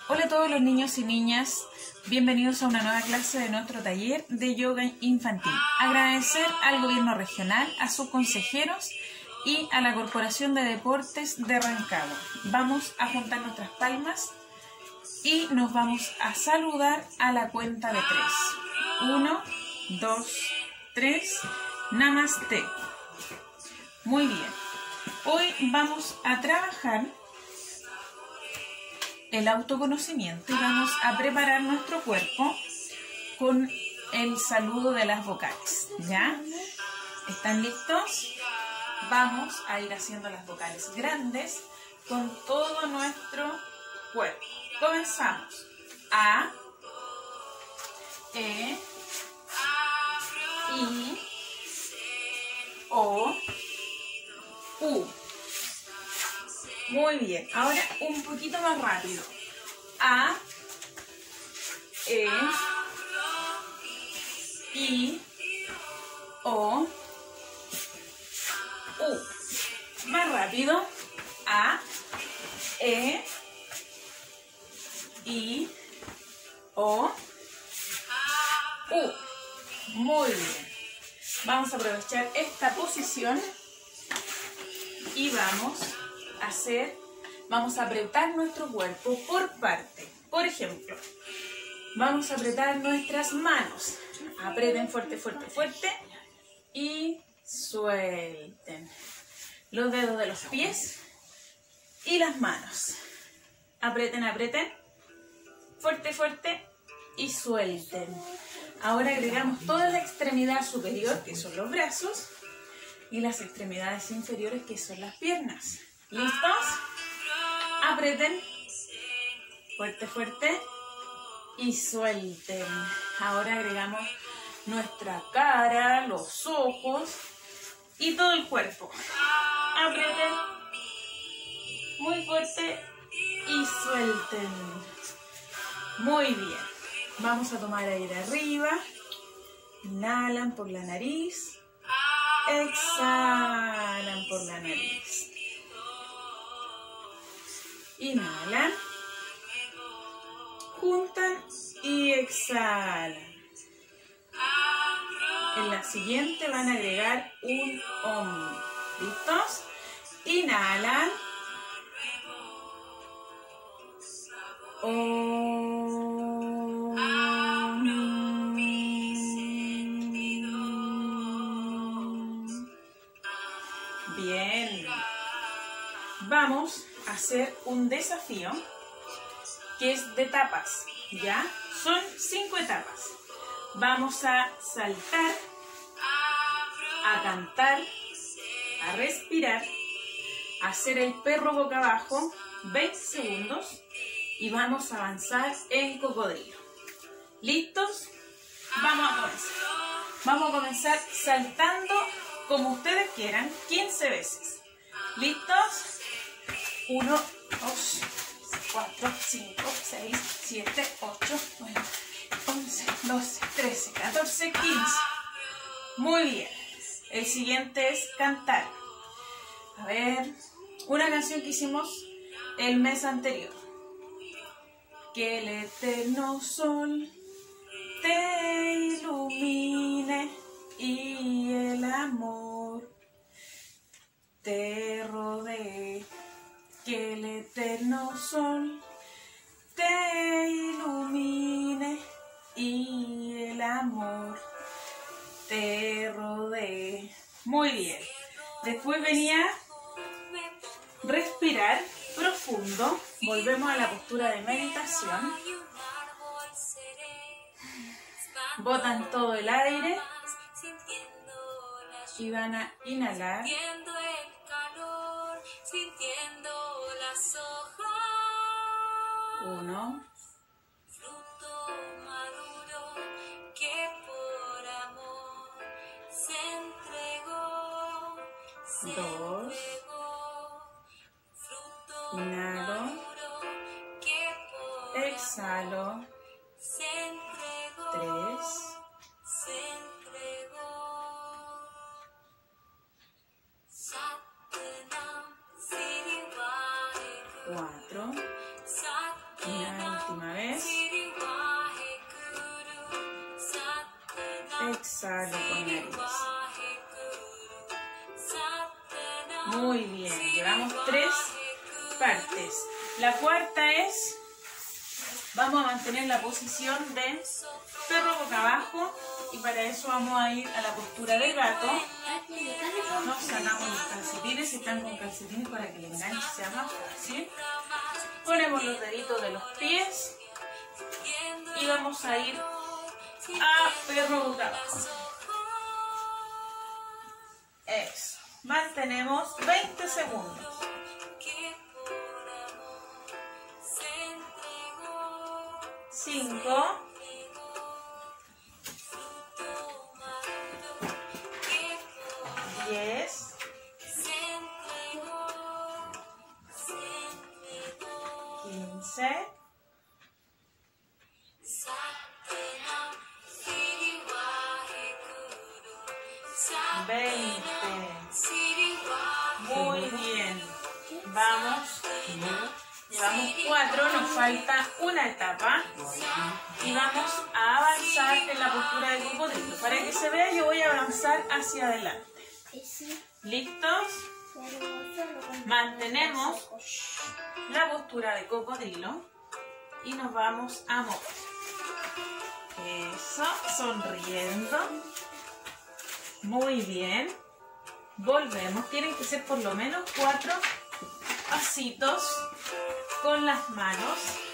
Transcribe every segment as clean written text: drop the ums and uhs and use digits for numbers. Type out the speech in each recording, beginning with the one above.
Hola a todos los niños y niñas, bienvenidos a una nueva clase de nuestro taller de yoga infantil. Agradecer al gobierno regional, a sus consejeros y a la Corporación de Deportes de Rancagua. Vamos a juntar nuestras palmas y nos vamos a saludar a la cuenta de 3. 1, 2, 3, Namaste. Muy bien, hoy vamos a trabajar el autoconocimiento y vamos a preparar nuestro cuerpo con el saludo de las vocales, ¿ya? ¿Están listos? Vamos a ir haciendo las vocales grandes con todo nuestro cuerpo. Comenzamos. A, E, I, O, U. Muy bien. Ahora un poquito más rápido. A, E, I, O, U. Más rápido. A, E, I, O, U. Muy bien. Vamos a aprovechar esta posición y vamos a apretar nuestro cuerpo por parte. Por ejemplo, vamos a apretar nuestras manos. Aprieten fuerte, fuerte, fuerte y suelten. Los dedos de los pies y las manos. Aprieten, aprieten. Fuerte, fuerte y suelten. Ahora agregamos toda la extremidad superior, que son los brazos, y las extremidades inferiores, que son las piernas. ¿Listos? Aprieten. Fuerte, fuerte. Y suelten. Ahora agregamos nuestra cara, los ojos y todo el cuerpo. Aprieten. Muy fuerte. Y suelten. Muy bien. Vamos a tomar aire arriba. Inhalan por la nariz. Exhalan por la nariz. Inhalan, juntan y exhalan. En la siguiente van a agregar un Om. ¿Listos? Inhalan. Om. Bien. Vamos a hacer un desafío que es de etapas, ¿ya? Son 5 etapas. Vamos a saltar, a cantar, a respirar, a hacer el perro boca abajo, 20 segundos, y vamos a avanzar en cocodrilo. ¿Listos? Vamos a comenzar. Vamos a comenzar saltando como ustedes quieran, 15 veces. ¿Listos? 1, 2, 4, 5, 6, 7, 8, 9, 11, 12, 13, 14, 15. Muy bien. El siguiente es cantar. A ver, una canción que hicimos el mes anterior. Que el eterno sol te ilumine y el amor te rodee. Que el eterno sol te ilumine y el amor te rodee. Muy bien. Después venía respirar profundo. Volvemos a la postura de meditación. Botan todo el aire y van a inhalar. Sintiendo las hojas, 1, fruto maduro que por amor se entregó, 2, fruto inhalo, maduro que por exhalo, se entregó, 3, se entregó. Satnam Sri Vaheguru. 4, inhalo última vez. Exhalo con nariz. Muy bien, llevamos 3 partes. La cuarta es, vamos a mantener la posición de perro boca abajo y para eso vamos a ir a la postura de gato. Nos sacamos los calcetines, si están con calcetines para que el enganche sea más fácil. Ponemos los deditos de los pies y vamos a ir a perro boca abajo. Eso. Mantenemos 20 segundos. 5, 10, 15, 20. Muy bien. Vamos. Llevamos 4, nos falta una etapa. Y vamos a avanzar en la postura de cocodrilo. Para que se vea, yo voy a avanzar hacia adelante. ¿Listos? Mantenemos la postura de cocodrilo y nos vamos a mover. Eso, sonriendo. Muy bien. Volvemos. Tienen que ser por lo menos 4 pasitos con las manos.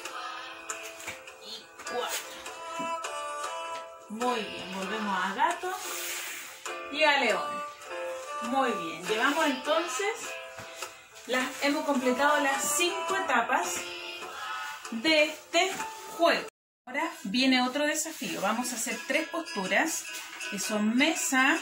Y 4. Muy bien. Volvemos a gato y a león. Muy bien. Llevamos entonces, hemos completado las 5 etapas de este juego. Ahora viene otro desafío. Vamos a hacer 3 posturas que son mesa,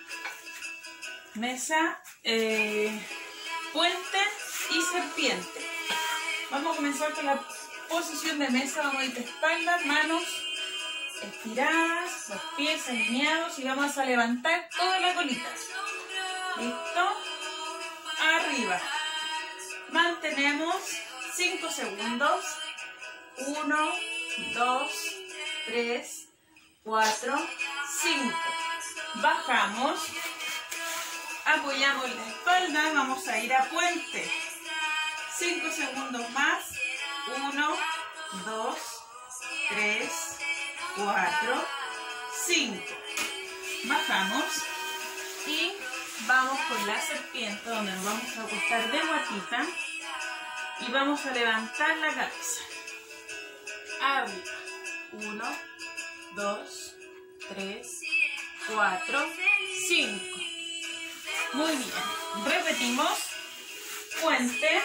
puente y serpiente. Vamos a comenzar con la posición de mesa. Vamos a ir de espaldas, manos estiradas, los pies alineados y vamos a levantar toda la colita. ¿Listo? Arriba. Mantenemos 5 segundos. 1, 2, 3, 4, 5. Bajamos. Apoyamos la espalda. Vamos a ir a puente. 5 segundos más. 1, 2, 3, 4, 5. Bajamos. Y vamos con la serpiente, donde nos vamos a acostar de guatita. Y vamos a levantar la cabeza. Arriba. 1, 2, 3, 4, 5. Muy bien. Repetimos. Puente.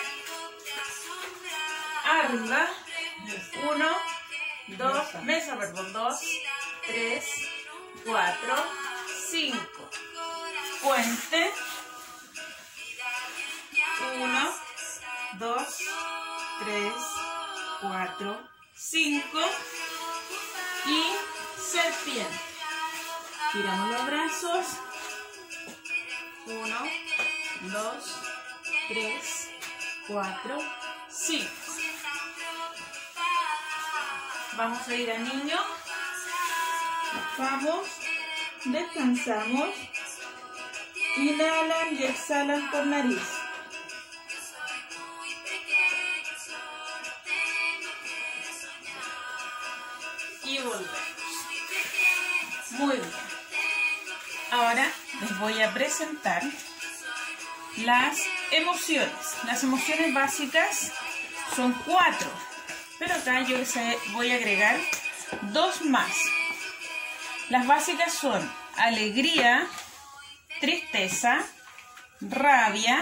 Arriba. 1, 2, mesa, perdón. 2, 3, 4, 5. Puente. 1, 2, 3, 4, 5. Y serpiente. Tiramos los brazos. 1, 2, 3, 4, 5. Vamos a ir a niño. Vamos. Descansamos. Inhalan y exhalan por nariz. Y volvemos. Muy bien. Ahora les voy a presentar las emociones. Las emociones básicas son 4, pero acá yo les voy a agregar 2 más. Las básicas son alegría, tristeza, rabia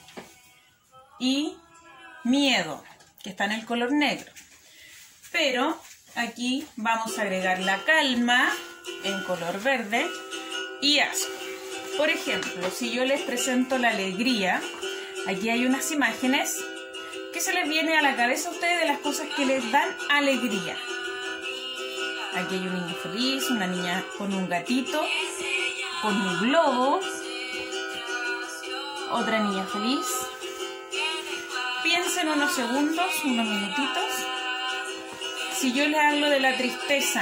y miedo, que está en el color negro. Pero aquí vamos a agregar la calma en color verde y asco. Por ejemplo, si yo les presento la alegría, aquí hay unas imágenes que se les viene a la cabeza a ustedes de las cosas que les dan alegría. Aquí hay un niño feliz, una niña con un gatito, con un globo, otra niña feliz. Piensen unos segundos, unos minutitos, Si yo les hablo de la tristeza,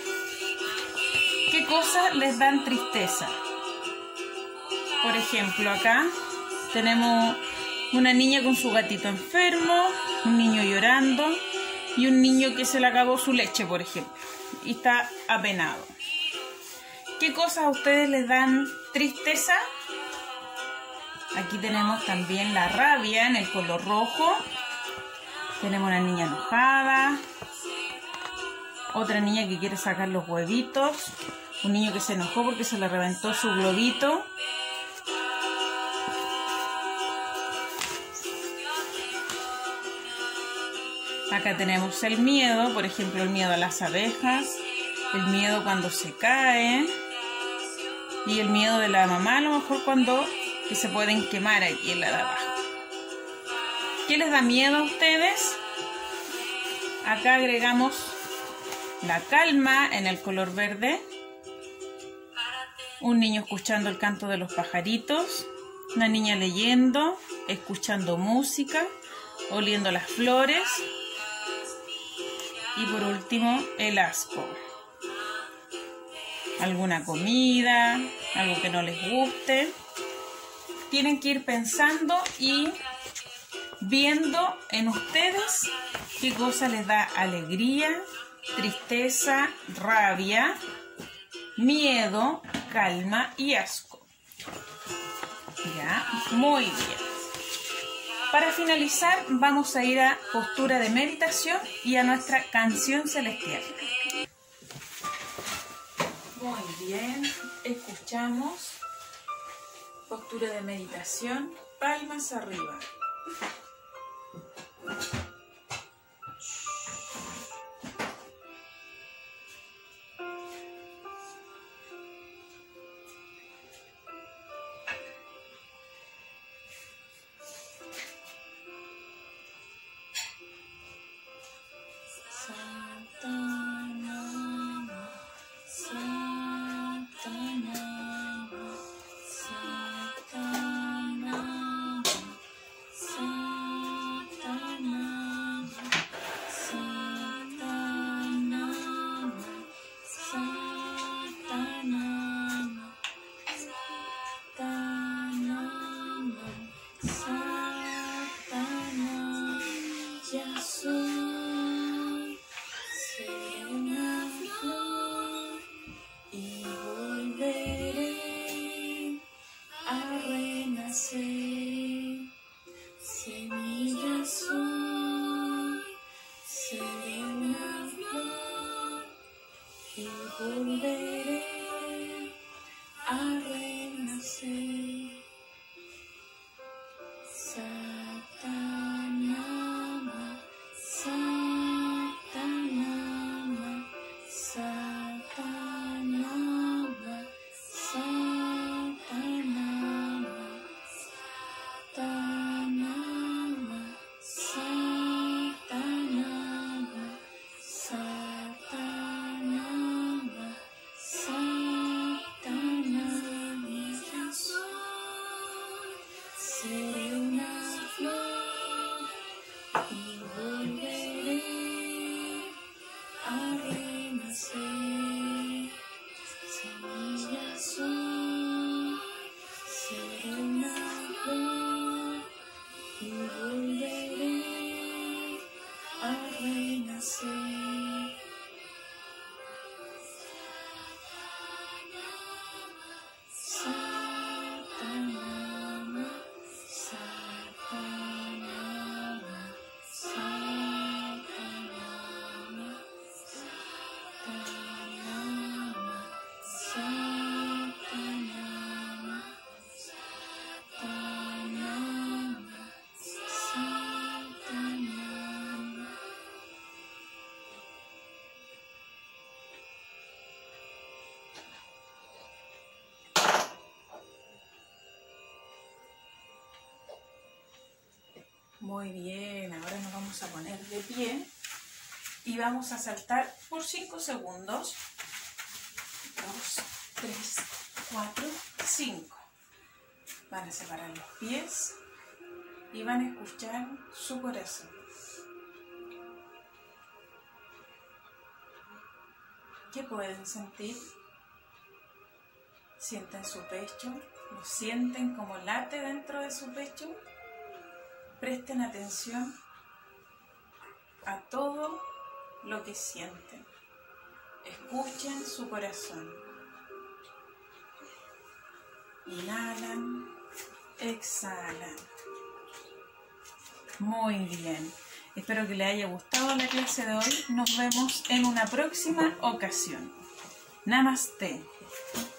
¿qué cosas les dan tristeza? Por ejemplo, acá tenemos una niña con su gatito enfermo, un niño llorando y un niño que se le acabó su leche, por ejemplo, y está apenado. ¿Qué cosas a ustedes les dan tristeza? Aquí tenemos también la rabia en el color rojo. Tenemos una niña enojada, otra niña que quiere sacar los huevitos, un niño que se enojó porque se le reventó su globito. Acá tenemos el miedo, por ejemplo, el miedo a las abejas, el miedo cuando se cae y el miedo de la mamá a lo mejor cuando que se pueden quemar aquí en la de abajo. ¿Qué les da miedo a ustedes? Acá agregamos la calma en el color verde, un niño escuchando el canto de los pajaritos, una niña leyendo, escuchando música, oliendo las flores y por último el asco. Alguna comida, algo que no les guste. Tienen que ir pensando y viendo en ustedes qué cosa les da alegría, tristeza, rabia, miedo, calma y asco. Ya, muy bien. Para finalizar, vamos a ir a postura de meditación y a nuestra canción celestial. Muy bien, escuchamos. Postura de meditación, palmas arriba. Volveré a renacer. Satanama, Satanama, Satanama, Satanama, Satanama, Satanama, Satanama, Satanama, yo soy, seré una flor y volveré a renacer. Semilla soy, seré una flor y volveré a renacer. Satanama, Satanama, Satanama, Satanama, Satanama, Satanama, Satanama. Muy bien, ahora nos vamos a poner de pie y vamos a saltar por 5 segundos. 2, 3, 4, 5. Van a separar los pies y van a escuchar su corazón. ¿Qué pueden sentir? ¿Sienten su pecho? ¿Lo sienten como late dentro de su pecho? Presten atención a todo lo que sienten. Escuchen su corazón. Inhalan, exhalan. Muy bien. Espero que les haya gustado la clase de hoy. Nos vemos en una próxima ocasión. Namaste.